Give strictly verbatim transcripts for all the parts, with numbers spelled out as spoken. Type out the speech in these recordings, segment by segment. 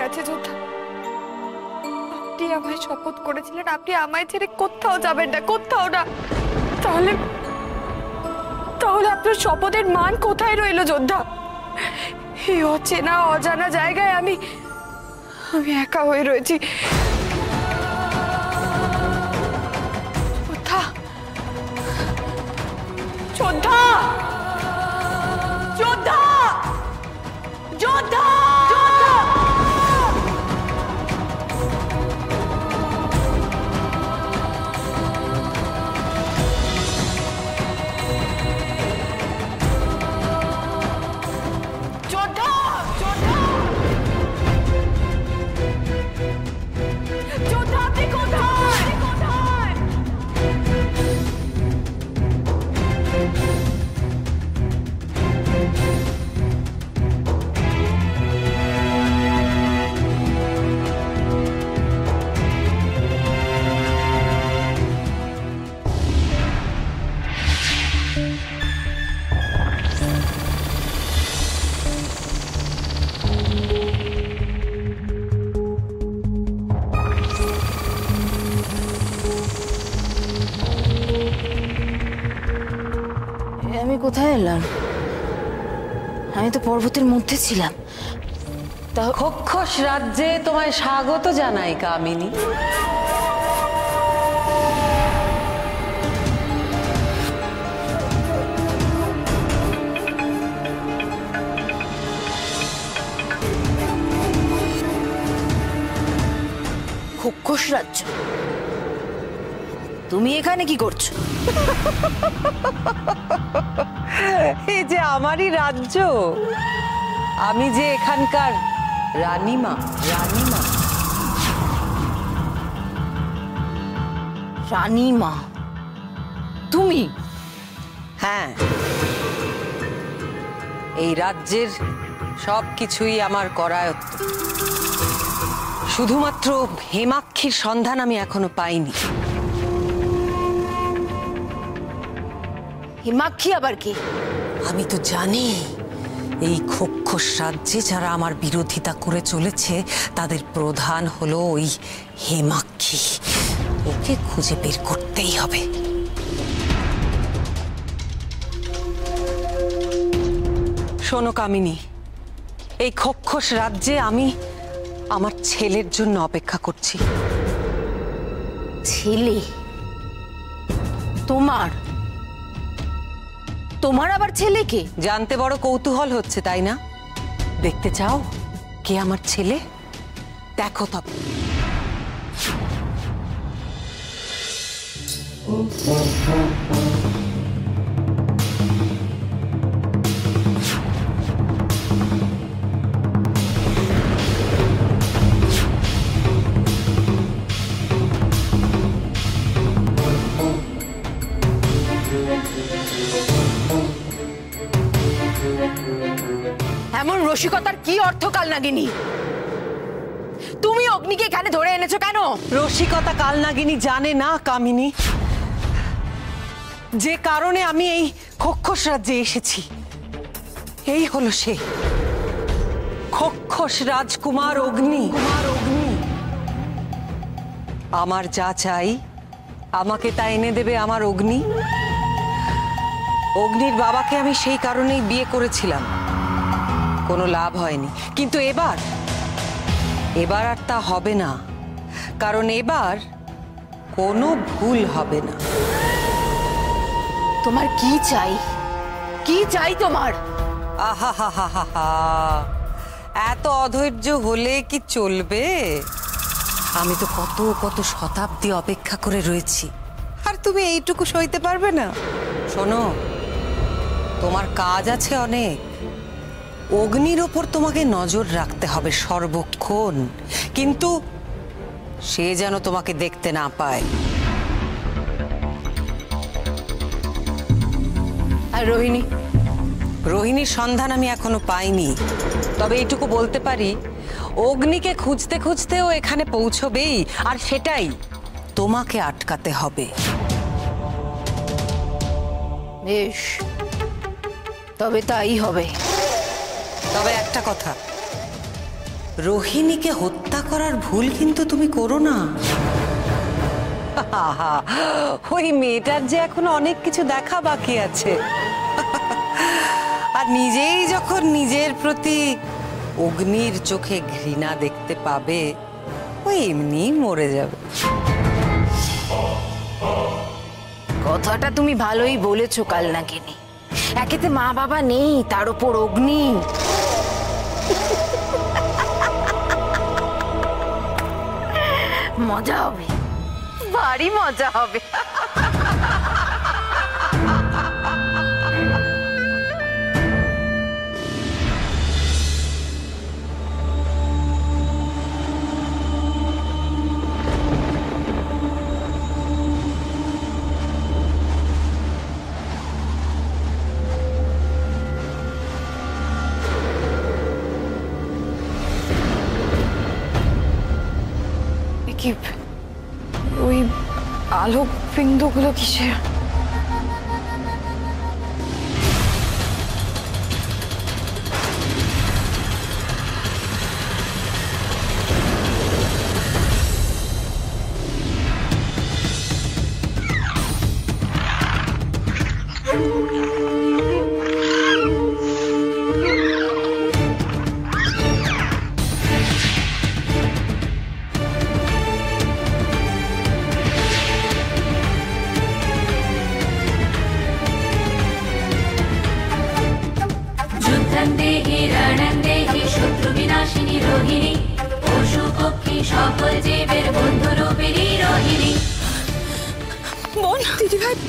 গেছে যোদ্ধা। আপনি আমায় শপথ করেছিলেন আপনি আমায় ছেড়ে কোথাও যাবেন না, কোথাও না। তাহলে তাহলে আপনার শপথের মান কোথায় রইল যোদ্ধা? এই অচেনা অজানা জায়গায় আমি আমি একা হয়ে রয়েছি। যোদ্ধা, যোদ্ধা, যোদ্ধা, যোদ্ধা, যোদ্ধা, যোদ্ধা, যোদ্ধা, আপনি কোথায়? কোথায়? আমি কোথায় এলাম? আমি তো পর্বতের মধ্যে ছিলাম। খক্ষস রাজ্যে তোমায় স্বাগত জানাই কামিনী। খক্ষস রাজ্য? তুমি এখানে কি করছো? এই যে আমারই রাজ্য, আমি যে এখানকার রানীমা। রানীমা রানীমা? তুমি? হ্যাঁ, এই রাজ্যের সব কিছুই আমার করায়ত্ত। শুধুমাত্র হেমাক্ষীর সন্ধান আমি এখনো পাইনি। হেমাক্ষী আবার কি? আমি তো জানি এই খক্ষস রাজ্যে যারা আমার বিরোধিতা করে চলেছে তাদের প্রধান হলো ওই হেমাক্ষী। ওকে খুঁজে বের করতেই হবে। শোনো কামিনী, এই খক্ষস রাজ্যে আমি আমার ছেলের জন্য অপেক্ষা করছি। ছেলে? তোমার? তোমার আবার ছেলেকে? জানতে বড় কৌতূহল হচ্ছে তাই না? দেখতে চাও কে আমার ছেলে? দেখো তবে। এমন রসিকতার কি অর্থ কালনাগিনী? তুমি অগ্নিকে এখানে ধরে এনেছো কেন? রসিকতা কালনাগিনী জানে না কামিনী, যে কারণে আমি এই খক্ষস রাজ্যে এসেছি এই হলো সে খক্ষস রাজকুমার অগ্নি। আমার যা চাই আমাকে তা এনে দেবে আমার অগ্নি। অগ্নির বাবাকে আমি সেই কারণেই বিয়ে করেছিলাম, কোনো লাভ হয়নি। কিন্তু এবার এবার আর তা হবে না, কারণ এবার কোনো ভুল হবে না। তোমার কি চাই? কি চাই তোমার? আহা হা হা হা হা, এত অধৈর্য হলে কি চলবে? আমি তো কত কত শতাব্দী অপেক্ষা করে রয়েছি, আর তুমি এইটুকু সইতে পারবে না? শোনো, তোমার কাজ আছে অনেক। অগ্নির ওপর তোমাকে নজর রাখতে হবে সর্বক্ষণ, কিন্তু সে যেন তোমাকে দেখতে না পায়। আর রোহিণী? রোহিণীর সন্ধান আমি এখনো পাইনি, তবে এইটুকু বলতে পারি অগ্নিকে খুঁজতে খুঁজতেও এখানে পৌঁছবেই, আর সেটাই তোমাকে আটকাতে হবে। বেশ, তবে তাই হবে। তবে একটা কথা, রোহিণীকে হত্যা করার ভুল কিন্তু তুমি করো না। ওই মেয়েটার যে এখন অনেক কিছু দেখা বাকি আছে, আর নিজেই যখন নিজের প্রতি অগ্নির চোখে ঘৃণা দেখতে পাবে, ওই এমনি মরে যাবে। কথাটা তুমি ভালোই বলেছো কালনাগিনী। একেতে মা বাবা নেই, তার উপর অগ্নি। মজা হবে, ভারী মজা হবে। কি ওই আলোক বিন্দুগুলো কিসের? দেহি রণং দেহি শত্রু বিনাশিনী রোহিণী, পশু পক্ষী সকল জীবের বন্ধু রূপিণী রোহিণী। বোন, দিদি ভাই,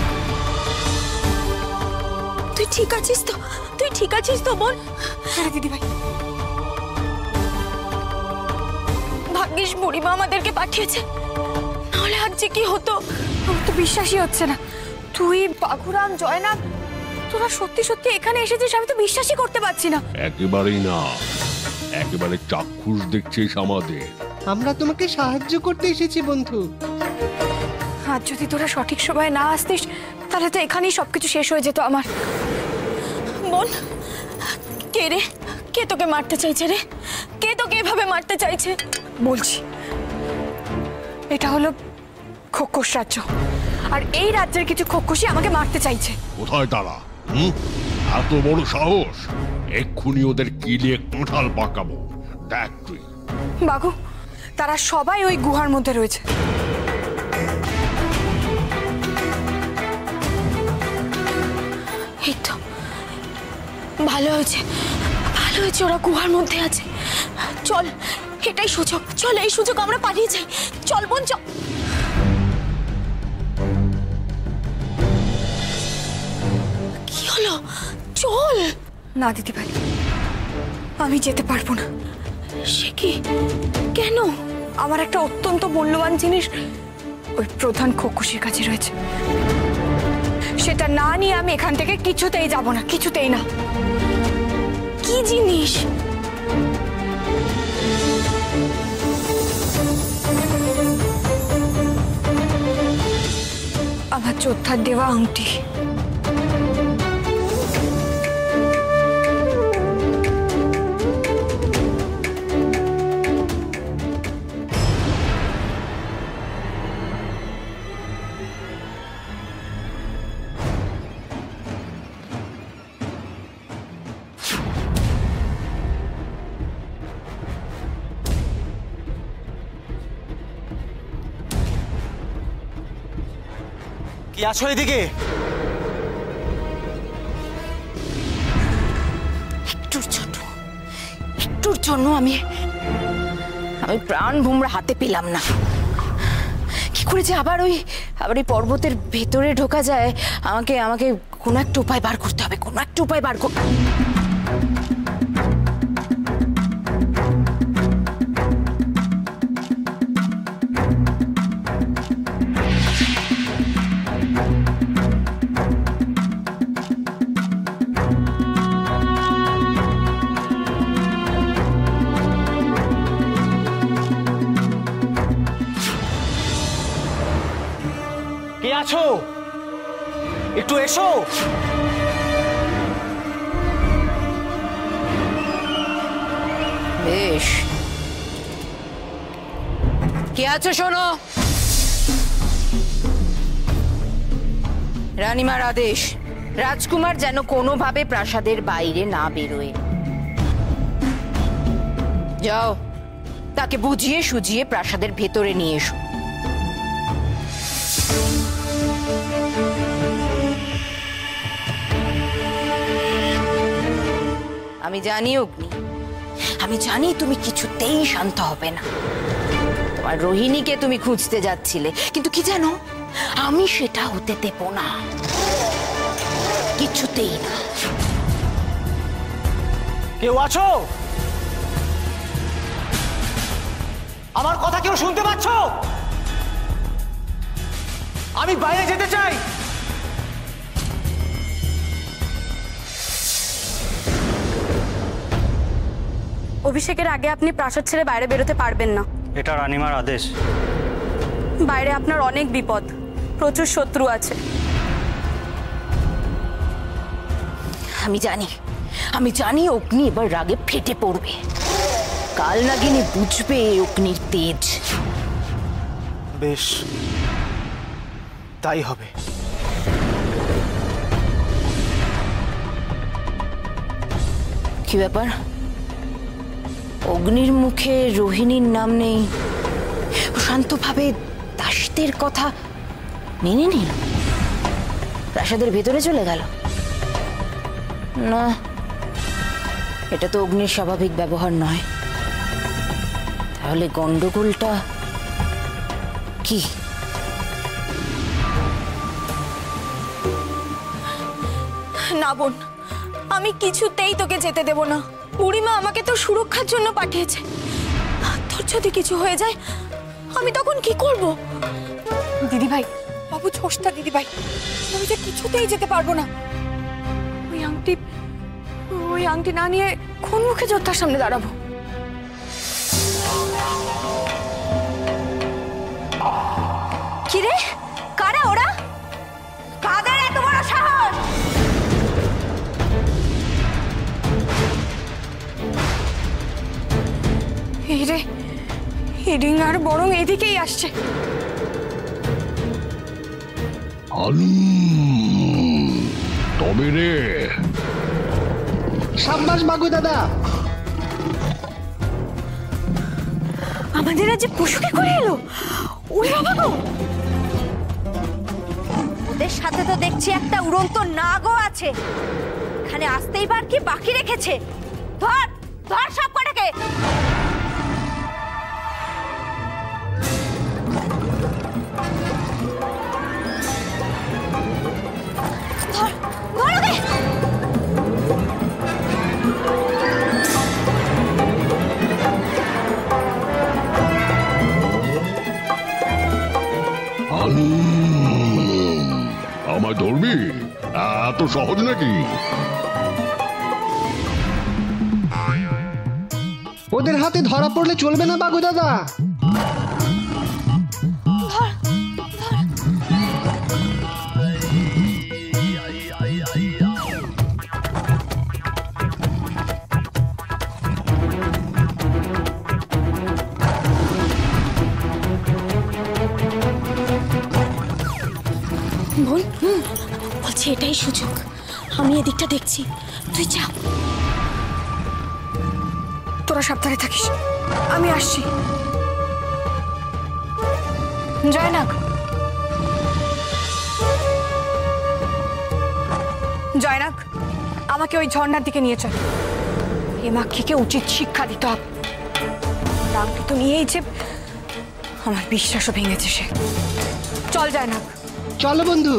তুই ঠিক আছিস তো? তুই ঠিক আছিস তো বোন? হ্যাঁ দিদি ভাই। ভাগ্যিস বুড়িমা আমাদেরকে পাঠিয়েছে, নাহলে আজ যে কি হতো। আমার তো বিশ্বাসই হচ্ছে না। তুই, বাঘুরাম, জয়নাগ, তোরা সত্যি সত্যি এখানে এসেছিস? আমি তো বিশ্বাসই করতে পারছি না। একেবারেই না, একেবারে চাক্ষুষ দেখছিস আমাদের। আমরা তোমাকে সাহায্য করতে এসেছি বন্ধু। আজ যদি তোরা সঠিক সময়ে না আসতিস, তাহলে তো এখানেই সবকিছু শেষ হয়ে যেত আমার। বোন, কে রে? কে তোকে মারতে চাইছে রে? কে তোকে এভাবে মারতে চাইছে? বলছি, এটা হলো খোকস রাজ্য, আর এই রাজ্যের কিছু খোকসই আমাকে মারতে চাইছে। কোথায় তারা? হুম, এত বড় সাহস! এক্ষুনি ওদের কিলিয়ে কোঁঠাল পাকাবো, দেখ তুই। বাঘু, তারা সবাই ওই গুহার মধ্যে রয়েছে। এই তো ভালো হয়েছে, ভালো হয়েছে ওরা গুহার মধ্যে আছে। চল, এটাই সুযোগ। চল, এই সুযোগ আমরা পালিয়ে যাই। চল বোন, চল। কি হলো? চল না দিদি ভাই, আমি যেতে পারবো না। সে কি? কেন? আমার একটা অত্যন্ত মূল্যবান জিনিস ওই প্রধান খোকসের কাছে রয়েছে। সেটা না নিয়ে আমি এখান থেকে কিছুতেই যাব না, কিছুতেই না। কি জিনিস? আমার যোদ্ধার দেওয়া আংটি। কি আছো এদিকে? একটুর জন্য একটুর জন্য আমি আমি প্রাণ ভোমরা হাতে পেলাম না। কি করে যে আবার ওই আবার এই পর্বতের ভেতরে ঢোকা যায়? আমাকে আমাকে কোনো একটা উপায় বার করতে হবে, কোনো একটা উপায় বার করতে। কে আছো? একটু এসো। বেশ, কে আছো শোনো। রানীমার আদেশ, রাজকুমার যেন কোনোভাবে প্রাসাদের বাইরে না বেরোয়। যাও, তাকে বুঝিয়ে সুজিয়ে প্রাসাদের ভেতরে নিয়ে এসো। আমি জানি অগ্নি, আমি জানি তুমি কিছুতেই শান্ত হবে না। তোমার রোহিণীকে তুমি খুঁজতে যাচ্ছিলে, কিন্তু কি জানো, আমি সেটা হতে দেব না, কিছুতেই না। কেউ আছো? আমার কথা কেউ শুনতে পাচ্ছ? আমি বাইরে যেতে চাই। অভিষেকের আগে আপনি প্রাসাদ ছেড়ে বাইরে বেরোতে পারবেন না। এটা রানীমার আদেশ। বাইরে আপনার অনেক বিপদ, প্রচুর শত্রু আছে। আমি জানি, আমি জানি অগ্নি এবার রাগে ফেটে পড়বে। কাল নাগিনী বুঝবে অগ্নির তেজ। বেশ, তাই হবে। কি ব্যাপার, অগ্নির মুখে রোহিণীর নাম নেই, শান্তভাবে দাসীদের কথা মেনে নিল, প্রাসাদের ভেতরে চলে গেল? না, এটা তো অগ্নির স্বাভাবিক ব্যবহার নয়। তাহলে গন্ডগোলটা কি? না বোন, আমি কিছুতেই তোকে যেতে দেব না। বুড়িমা আমাকে তো সুরক্ষার জন্য পাঠিয়েছে। তোর যদি কিছু হয়ে যায় আমি তখন কি করব? দিদি ভাই, বাবু ছোস্তা দিদি ভাই, আমি যে কিছুতেই যেতে পারবো না। ওই আংটি ওই আংটি না নিয়ে কোন মুখে যোদ্ধার সামনে দাঁড়াবো? কিরে, কারা ওরা? কাদের এত বড় সাহস? এই রে, হিডিং আর বরং এদিকেই আসছে। আলুম, তবে রে সাব্বাস বাগু দাদা। আমাদের রাজ্যে পশুকে করে এলো। ওই বাবা গো, ওদের সাথে তো দেখছি একটা উড়ন্ত নাগও আছে। এখানে আসতেই বার কি বাকি রেখেছে? ধর ধর সব কটাকে। ধর ধর ওকে। আলুম, আমায় ধরবি? এত সহজ নাকি? ওদের হাতে ধরা পড়লে চলবে না বাগু দাদা। বোন, বলছি এটাই সুযোগ। আমি এদিকটা দেখছি, তুই যা। তোরা সাবধানে থাকিস, আমি আসছি। জয়নাগ, জয়নাগ, আমাকে ওই ঝর্ণার দিকে নিয়ে চল। এ মাক্ষীকে উচিত শিক্ষা দিতে হবে। রামকে তো নিয়েই যে আমার বিশ্বাসও ভেঙেছে সে। চল জয়নাগ। চলো বন্ধু।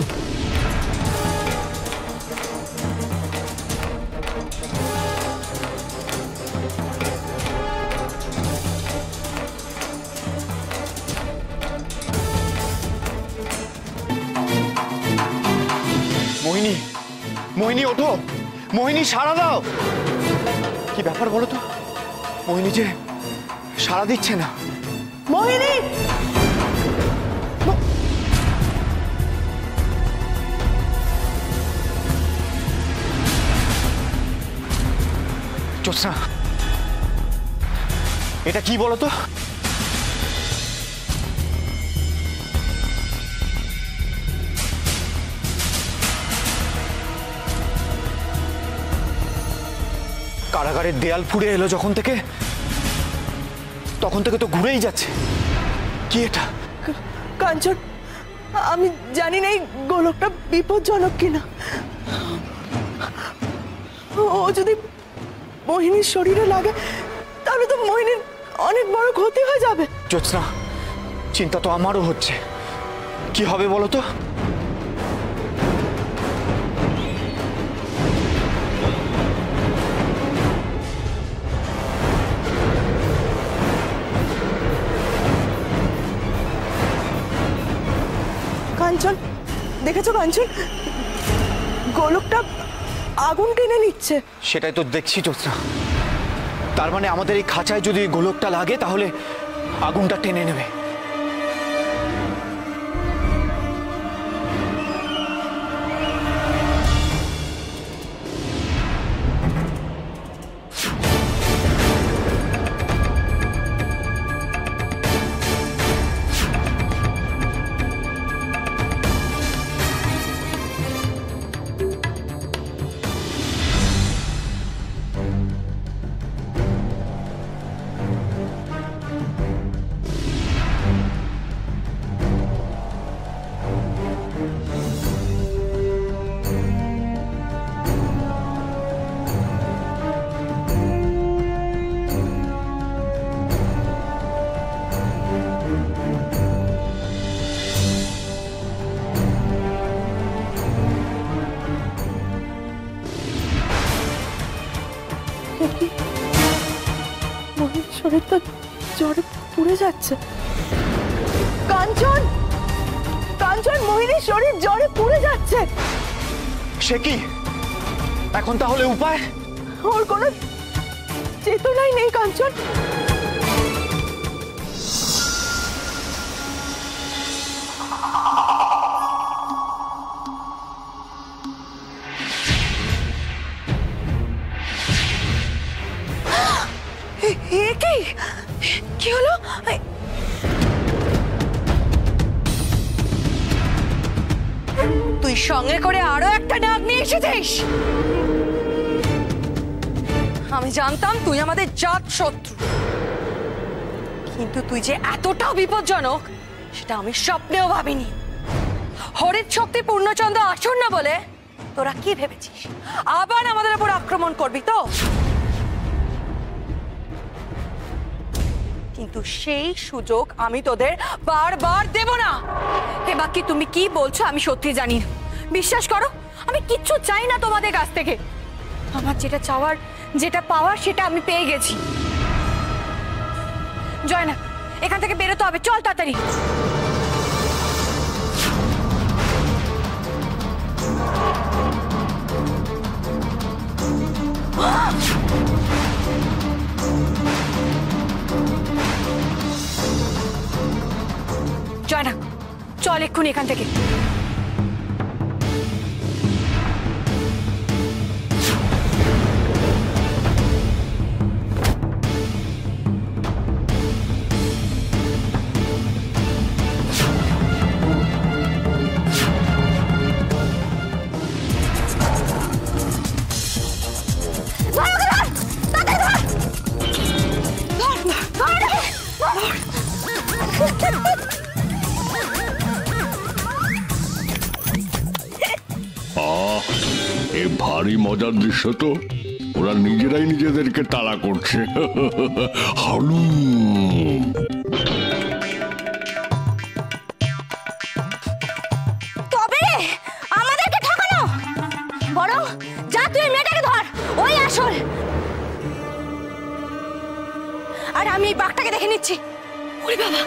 মোহিনী, মোহিনী ওঠো, মোহিনী সাড়া দাও। কি ব্যাপার বলো তো? মোহিনী যে সাড়া দিচ্ছে না। মোহিনী, জ্যোৎস্না, এটা কি বলো তো? কারাগারের দেয়াল ফুঁড়ে এলো যখন থেকে, তখন থেকে তো ঘুরেই যাচ্ছে। কি এটা? কাঞ্চন, আমি জানি না এই গোলকটা বিপজ্জনক কিনা। ও যদি মোহিনীর শরীরে লাগে তাহলে তো মোহিনীর অনেক বড় ক্ষতি হয়ে যাবে। জ্যোৎস্না, চিন্তা তো আমারও হচ্ছে। কি হবে বলো তো? কাঞ্চন, দেখেছো কাঞ্চন, গোলকটা আগুন টেনে নিচ্ছে। সেটাই তো দেখছি জ্যোৎস্না। তার মানে আমাদের এই খাঁচায় যদি গোলকটা লাগে তাহলে আগুনটা টেনে নেবে। মোহিনীর শরীর তো জ্বরে পুড়ে যাচ্ছে। কাঞ্চন, কাঞ্চন, মোহিনীর শরীর জ্বরে পুড়ে যাচ্ছে। সে কি? এখন তাহলে উপায়? ওর কোনো চেতনাই নেই কাঞ্চন। কি কি হলো? তুই সঙ্গে করে আরো একটা নাগ নিয়ে এসেছিস। আমি জানতাম তুই আমাদের জাত শত্রু, কিন্তু তুই যে এতটাও বিপজ্জনক সেটা আমি স্বপ্নেও ভাবিনি। হরিৎ শক্তি পূর্ণচন্দ্র আসন্ন বলে তোরা কি ভেবেছিস আবার আমাদের উপর আক্রমণ করবি তো? কিন্তু সেই সুযোগ আমি তোদের বারবার দেব না। হে বাকি তুমি কি বলছো আমি সত্যি জানি না। বিশ্বাস করো, আমি কিচ্ছু চাই না তোমাদের কাছ থেকে। আমার যেটা চাওয়ার, যেটা পাওয়ার সেটা আমি পেয়ে গেছি। জয়না, এখান থেকে বেরোতে হবে, চল তাড়াতাড়ি। জয়না, চল এক্ষুনি এখান থেকে। এ ভারী মজার দৃশ্য তো। ওরা নিজেরাই নিজেদেরকে তাড়া করছে। হালু, তবে আমাদেরকে ঠকানো বরং যা, তুই মেয়েটাকে ধর, ওই আসল। আর আমি এই বাঘটাকে দেখে নিচ্ছি। ওরে বাবা,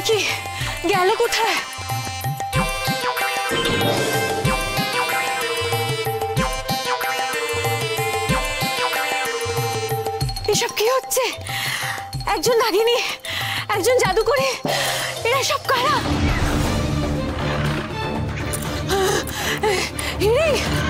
কি গেল কোথায়? এসব কি হচ্ছে? একজন নাগিনী, একজন জাদুকরী, এরা সব কারা? হিড়ি